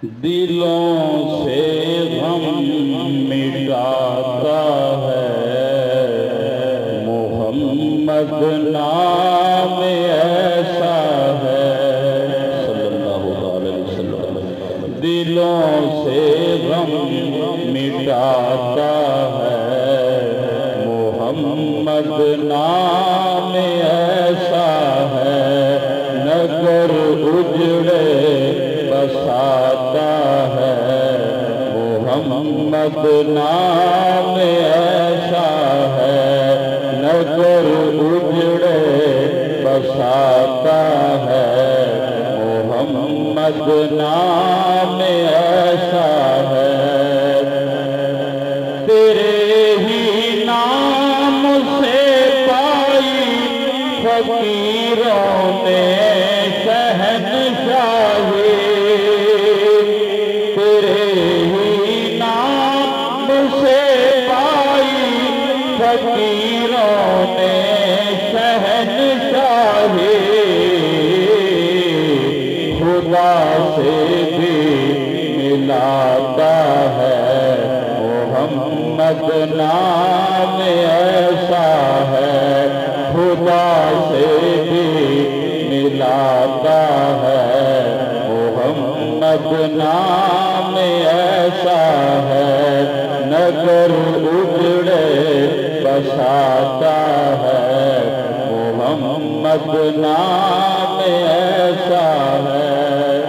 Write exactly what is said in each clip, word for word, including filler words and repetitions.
دلوں سے غم مٹاتا ہے محمد نام ایسا ہے صلی اللہ علیہ وسلم۔ دلوں سے غم مٹاتا ہے محمد نام ایسا ہے، نگر اجڑے بساتا ہے محمد نام ایسا ہے، نگر اجڑے بساتا ہے محمد نام ایسا ہے۔ تیرے ہی نام سے پائی فقیروں نے شہنشاہی، تیرے ہی نام سے پائی فقیروں نے شہنشاہی، خدا سے بھی ملاتا ہے محمد نام ایسا ہے، خدا سے بھی ملاتا ہے محمد نام ایسا ہے، نگر اجڑے بساتا ہے محمد نام ایسا ہے۔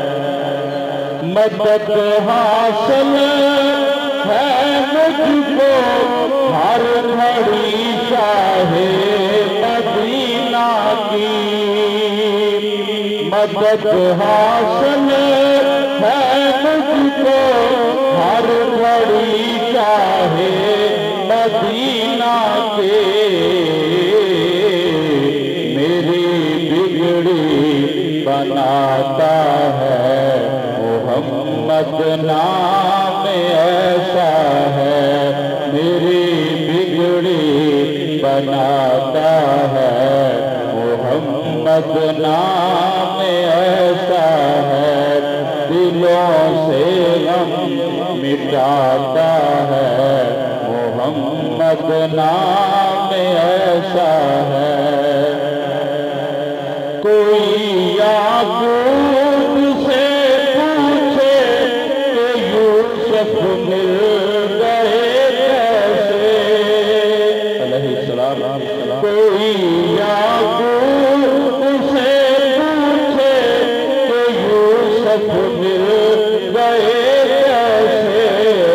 مدد حاصل ہے مجھ کو ہر گھڑی شاہ مدینہ کی، مدد حاصل ہے مجھ کو ہر گھڑی شاہ مدینہ کے، میری بگڑی بناتا ہے محمد نام ایسا ہے، میری بگڑی بناتا ہے محمد نام ایسا ہے، دلوں سے غم مٹاتا ہے محمد نام ایسا ہے۔ کوئی یعقوب سے پوچھے کہ یوسف مل گئے کیسے علیہ السلام، کوئی یعقوب سے پوچھے کہ یوسف مل گئے کیسے،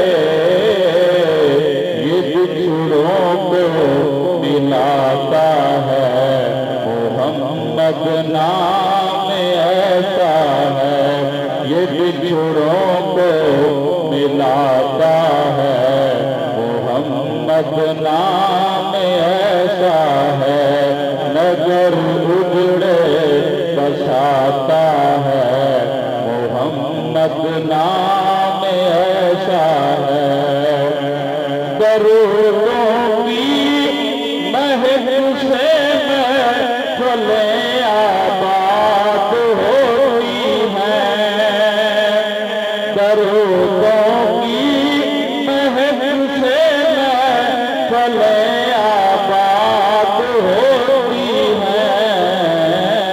یہ بچھڑوں کو ملاتا ہے محمد نام ایسا ہے، یہ بچھڑوں کو ملاتا ہے محمد نام ایسا ہے، نگر اجڑے بساتا ہے محمد نام ایسا ہے۔ درودوں کی مہک سے محفلیں آباد ہوتی ہیں، درودوں کی مہک سے محفلیں آباد ہوتی ہیں،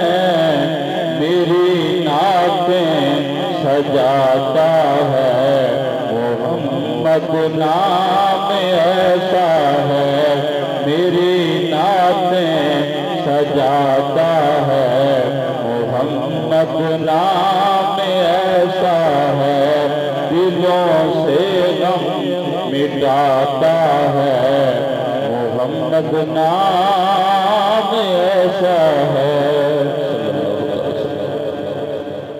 میری نعتیں سجاتا ہے محمد نام ایسا ہے، میری نعتیں سجاتا ہے محمد نام ایسا ہے، دلوں سے غم مٹاتا ہے محمد نام ایسا ہے۔